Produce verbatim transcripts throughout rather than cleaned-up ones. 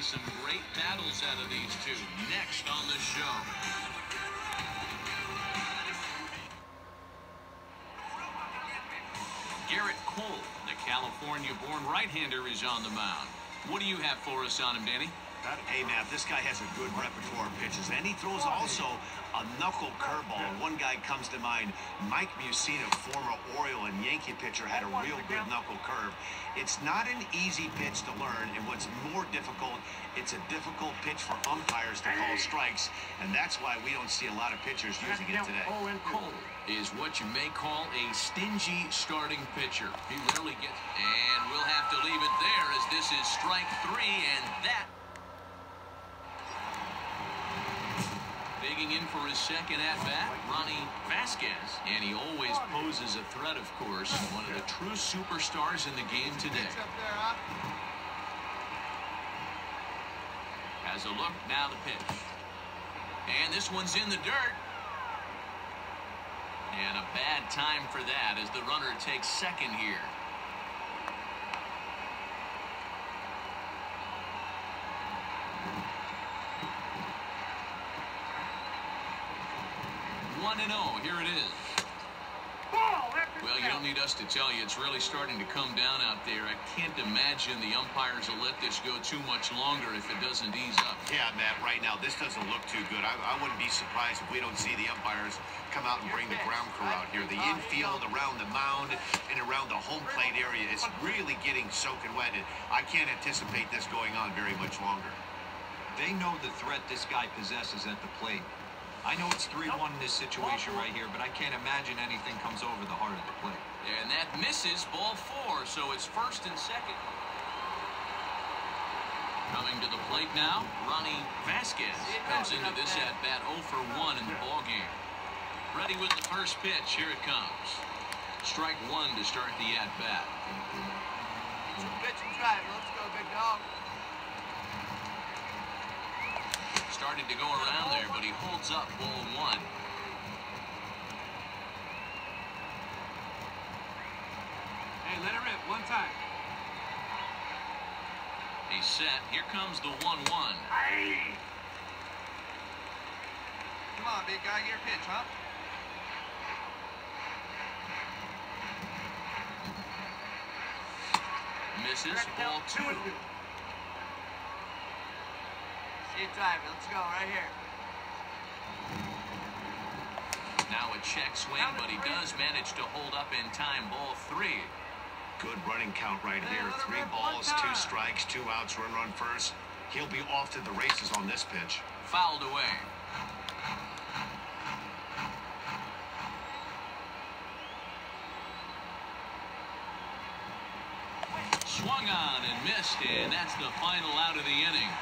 some great battles out of these two. Next on the show. Garrett Cole, the California-born right-hander, is on the mound. What do you have for us on him, Danny? Hey, Matt, this guy has a good repertoire of pitches, and he throws also a knuckle curveball. One guy comes to mind, Mike Mussina, former Oriole and Yankee pitcher, had a real good knuckle curve. It's not an easy pitch to learn, and what's more difficult, it's a difficult pitch for umpires to call strikes, and that's why we don't see a lot of pitchers using it today. Cole is what you may call a stingy starting pitcher. He rarely gets, and we'll have to leave it there as this is strike three, and that digging in for his second at-bat, Ronnie Vasquez. And he always poses a threat, of course. One of the true superstars in the game today. Has a look, now the pitch. And this one's in the dirt. And a bad time for that as the runner takes second here. one and oh, here it is. Well, you don't need us to tell you, it's really starting to come down out there. I can't imagine the umpires will let this go too much longer if it doesn't ease up. Yeah, Matt, right now, this doesn't look too good. I, I wouldn't be surprised if we don't see the umpires come out and bring the ground crew out here. The infield, around the mound, and around the home plate area is really getting soaking wet. And I can't anticipate this going on very much longer. They know the threat this guy possesses at the plate. I know it's three one in this situation right here, but I can't imagine anything comes over the heart of the plate. And that misses, ball four, so it's first and second. Coming to the plate now, Ronnie Vasquez comes into this at-bat oh for one in the ballgame. Ready with the first pitch, here it comes. Strike one to start the at-bat. Pitch and drive, let's go, big dog. Started to go around there, but he holds up ball one. Hey, let it rip one time. He's set. Here comes the one one. Come on, big guy, get your pitch, huh? Misses, ball two. Keep driving. Let's go right here. Now a check swing, but he does manage to hold up in time. Ball three. Good running count right here. Three balls, two strikes, two outs, run, run first. He'll be off to the races on this pitch. Fouled away. Swung on and missed, and that's the final out of the inning.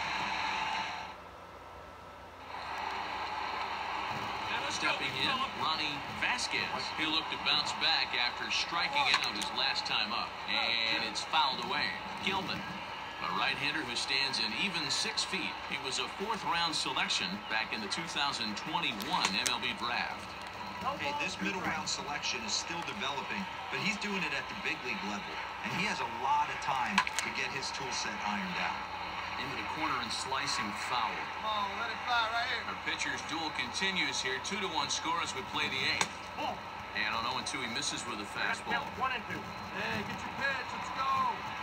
Stepping in, Ronnie Vasquez. He looked to bounce back after striking out his last time up. And it's fouled away. Gilman, a right-hander who stands in even six feet. He was a fourth-round selection back in the two thousand twenty-one M L B draft. Hey, this middle-round selection is still developing, but he's doing it at the big league level. And he has a lot of time to get his tool set ironed out. Into the corner and slicing foul. Come on, let it fly right here. Our pitcher's duel continues here. Two to one score as we play the eighth. And on oh and two, he misses with a fastball. One and two. Hey, get your pitch. Let's go.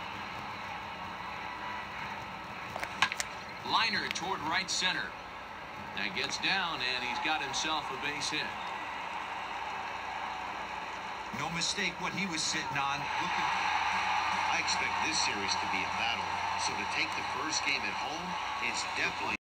Liner toward right center. That gets down, and he's got himself a base hit. No mistake what he was sitting on. Look at... I expect this series to be a battle. So to take the first game at home, it's definitely